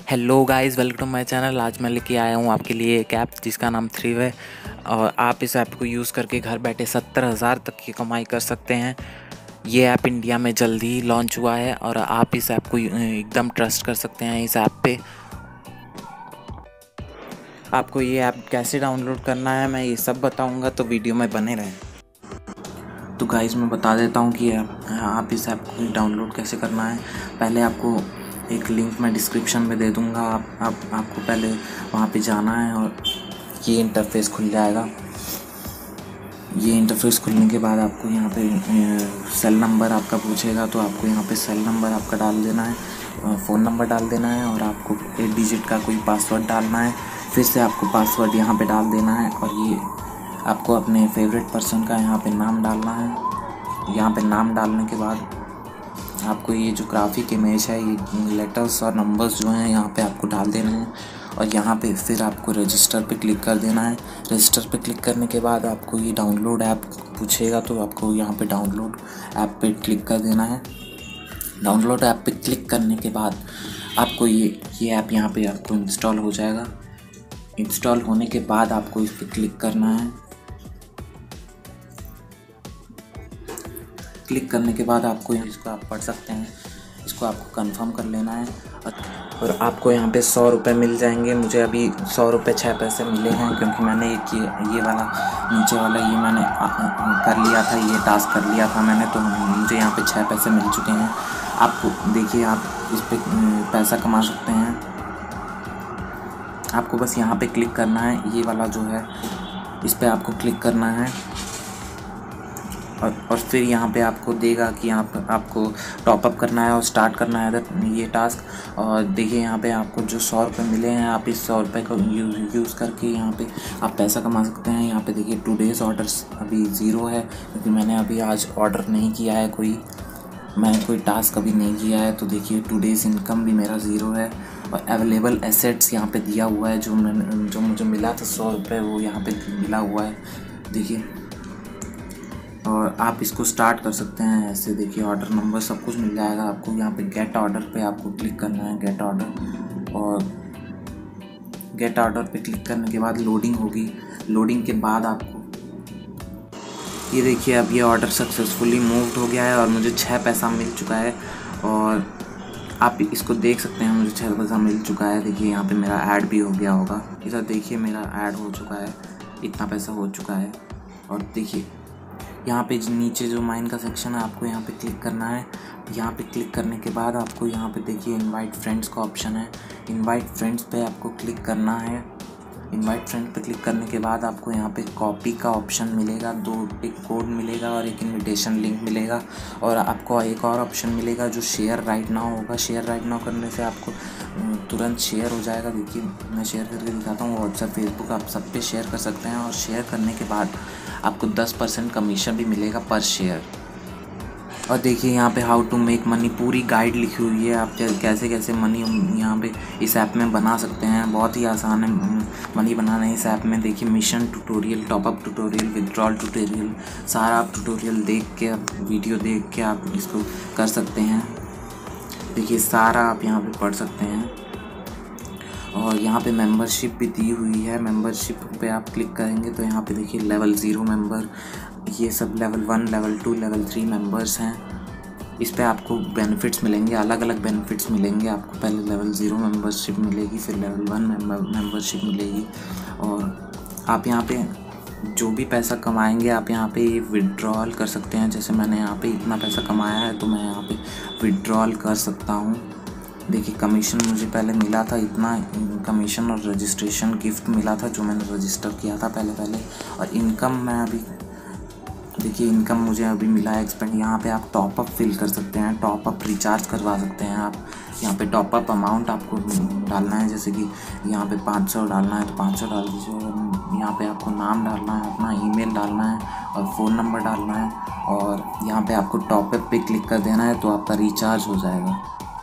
Hello guys, welcome to my channel. आज मैं लेके आया हूँ आपके लिए एक ऐप जिसका नाम थ्रीव है और आप इस ऐप को यूज़ करके घर बैठे 70,000 तक की कमाई कर सकते हैं। ये ऐप इंडिया में जल्दी ही लॉन्च हुआ है और आप इस ऐप को एकदम ट्रस्ट कर सकते हैं। इस ऐप पे आपको ये ऐप कैसे डाउनलोड करना है मैं ये सब बताऊँगा, तो वीडियो में बने रहें। तो गाइस मैं बता देता हूँ कि आप इस ऐप को डाउनलोड कैसे करना है। पहले आपको एक लिंक मैं डिस्क्रिप्शन में दे दूँगा। आपको पहले वहाँ पे जाना है और ये इंटरफेस खुल जाएगा। ये इंटरफेस खुलने के बाद आपको यहाँ पे सेल नंबर आपका पूछेगा, तो आपको यहाँ पे सेल नंबर आपका डाल देना है, फ़ोन नंबर डाल देना है और आपको 8 डिजिट का कोई पासवर्ड डालना है। फिर से आपको पासवर्ड यहाँ पे डाल देना है और ये आपको अपने फेवरेट पर्सन का यहाँ पे नाम डालना है। यहाँ पे नाम डालने के बाद आपको ये जो ग्राफिक इमेज है, ये लेटर्स और नंबर्स जो हैं यहाँ पे आपको डाल देने हैं और यहाँ पे फिर आपको रजिस्टर पे क्लिक कर देना है। रजिस्टर पे क्लिक करने के बाद आपको ये डाउनलोड ऐप पूछेगा, तो आपको यहाँ पे डाउनलोड ऐप पे क्लिक कर देना है। डाउनलोड ऐप पे क्लिक करने के बाद आपको ये ऐप यहाँ पे आपको इंस्टॉल हो जाएगा। इंस्टॉल होने के बाद आपको इस पर क्लिक करना है। क्लिक करने के बाद आपको इसको आप पढ़ सकते हैं, इसको आपको कंफर्म कर लेना है और आपको यहाँ पे 100 रुपये मिल जाएंगे। मुझे अभी 100 रुपये 6 पैसे मिले हैं, क्योंकि मैंने ये वाला नीचे वाला ये मैंने कर लिया था, ये टास्क कर लिया था मैंने, तो मुझे यहाँ पे 6 पैसे मिल चुके हैं। आपको देखिए, आप इस पर पैसा कमा सकते हैं। आपको बस यहाँ पे क्लिक करना है, ये वाला जो है इस पर आपको क्लिक करना है और फिर यहाँ पे आपको देगा कि आपको टॉपअप करना है और स्टार्ट करना है ये टास्क। और देखिए यहाँ पे आपको जो 100 रुपये मिले हैं, आप इस 100 रुपये को यूज़ करके यहाँ पे आप पैसा कमा सकते हैं। यहाँ पे देखिए टुडेज़ ऑर्डर्स अभी 0 है, क्योंकि मैंने अभी आज ऑर्डर नहीं किया है, मैंने कोई टास्क अभी नहीं किया है। तो देखिए टुडेज़ इनकम भी मेरा 0 है और अवेलेबल एसेट्स यहाँ पे दिया हुआ है। जो मुझे मिला था 100 रुपये, वो यहाँ पे मिला हुआ है, देखिए। और आप इसको स्टार्ट कर सकते हैं ऐसे। देखिए ऑर्डर नंबर सब कुछ मिल जाएगा आपको। यहाँ पे गेट ऑर्डर पे आपको क्लिक करना है, गेट ऑर्डर, और गेट ऑर्डर पे क्लिक करने के बाद लोडिंग होगी। लोडिंग के बाद आपको ये देखिए, अब ये ऑर्डर सक्सेसफुली मूव्ड हो गया है और मुझे 6 पैसा मिल चुका है। और आप इसको देख सकते हैं, मुझे 6 पैसा मिल चुका है। देखिए यहाँ पे मेरा ऐड भी हो गया होगा, इधर देखिए मेरा ऐड हो चुका है, इतना पैसा हो चुका है। और देखिए यहाँ पे नीचे जो माइन का सेक्शन है, आपको यहाँ पे क्लिक करना है। यहाँ पे क्लिक करने के बाद आपको यहाँ पे देखिए इनवाइट फ्रेंड्स का ऑप्शन है। इनवाइट फ्रेंड्स पे आपको क्लिक करना है। इनवाइट फ्रेंड पे क्लिक करने के बाद आपको यहाँ पे कॉपी का ऑप्शन मिलेगा, एक कोड मिलेगा और एक इनविटेशन लिंक मिलेगा। और आपको एक और ऑप्शन मिलेगा जो शेयर राइट नाउ होगा। शेयर राइट नाउ करने से आपको तुरंत शेयर हो जाएगा। देखिए मैं शेयर करके दिखाता हूँ। व्हाट्सएप, फेसबुक, आप सब पे शेयर कर सकते हैं और शेयर करने के बाद आपको 10% कमीशन भी मिलेगा पर शेयर। और देखिए यहाँ पे हाउ टू मेक मनी पूरी गाइड लिखी हुई है। आप कैसे कैसे मनी यहाँ पे इस ऐप में बना सकते हैं। बहुत ही आसान है मनी बनाना इस ऐप में। देखिए mission tutorial, top up tutorial, withdrawal tutorial, सारा आप ट्यूटोरियल देख के, वीडियो देख के आप इसको कर सकते हैं। देखिए सारा आप यहाँ पे पढ़ सकते हैं। और यहाँ पे मेंबरशिप भी दी हुई है। मेंबरशिप पे आप क्लिक करेंगे तो यहाँ पे देखिए लेवल 0 मेंबर, ये sub level 1, level 2, level 3 members हैं। इस पे आपको बेनिफिट्स मिलेंगे, अलग अलग बेनिफिट्स मिलेंगे आपको। पहले लेवल 0 मेंबरशिप मिलेगी, फिर लेवल 1 मेंबरशिप मिलेगी। और आप यहाँ पे जो भी पैसा कमाएंगे आप यहाँ पे विड्रॉल कर सकते हैं। जैसे मैंने यहाँ पे इतना पैसा कमाया है तो मैं यहाँ पे विड्रॉल कर सकता हूँ। देखिए कमीशन मुझे पहले मिला था इतना, कमीशन और रजिस्ट्रेशन गिफ्ट मिला था जो मैंने रजिस्टर किया था पहले। और इनकम मैं अभी देखिए इनकम मुझे अभी मिला है एक्सपेंड। यहाँ पे आप टॉपअप फिल कर सकते हैं, टॉपअप रिचार्ज करवा सकते हैं आप। यहाँ पे टॉपअप अमाउंट आपको डालना है, जैसे कि यहाँ पे 500 डालना है तो 500 डाल दीजिए। यहाँ पे आपको नाम डालना है, अपना ईमेल डालना है और फ़ोन नंबर डालना है। और यहाँ पे आपको टॉपअप पे क्लिक कर देना है तो आपका रिचार्ज हो जाएगा।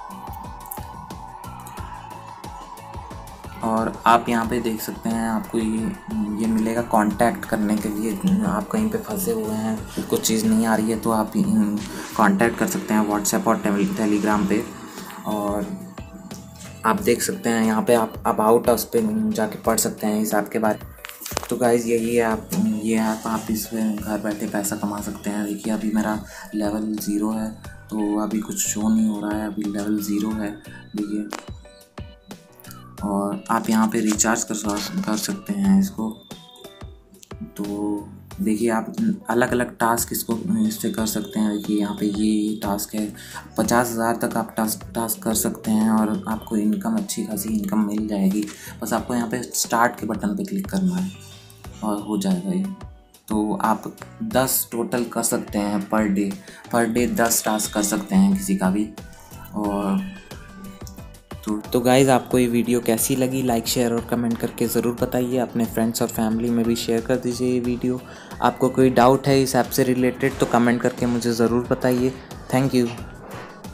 और आप यहाँ पे देख सकते हैं, आपको ये मिलेगा कांटेक्ट करने के लिए। आप कहीं पे फंसे हुए हैं, कुछ चीज़ नहीं आ रही है, तो आप कांटेक्ट कर सकते हैं व्हाट्सएप और टेलीग्राम पे। और आप देख सकते हैं यहाँ पे आप अबाउट उस पर जाके पढ़ सकते हैं हिसाब के बारे। तो गाइज़ यही है, आप ये ऐप आप इसमें घर बैठे पैसा कमा सकते हैं। देखिए अभी मेरा लेवल 0 है, तो अभी कुछ शो नहीं हो रहा है, अभी लेवल 0 है देखिए। और आप यहाँ पे रिचार्ज कर सकते हैं इसको। तो देखिए आप अलग अलग टास्क इससे कर सकते हैं। देखिए यहाँ पे ये टास्क है, 50,000 तक आप टास्क कर सकते हैं और आपको इनकम अच्छी खासी इनकम मिल जाएगी। बस आपको यहाँ पे स्टार्ट के बटन पे क्लिक करना है और हो जाएगा ये। तो आप 10 टोटल कर सकते हैं पर डे 10 टास्क कर सकते हैं किसी का भी। और तो गाइज़ आपको ये वीडियो कैसी लगी, लाइक शेयर और कमेंट करके ज़रूर बताइए। अपने फ्रेंड्स और फैमिली में भी शेयर कर दीजिए ये वीडियो। आपको कोई डाउट है इस ऐप से रिलेटेड तो कमेंट करके मुझे ज़रूर बताइए। Thank you.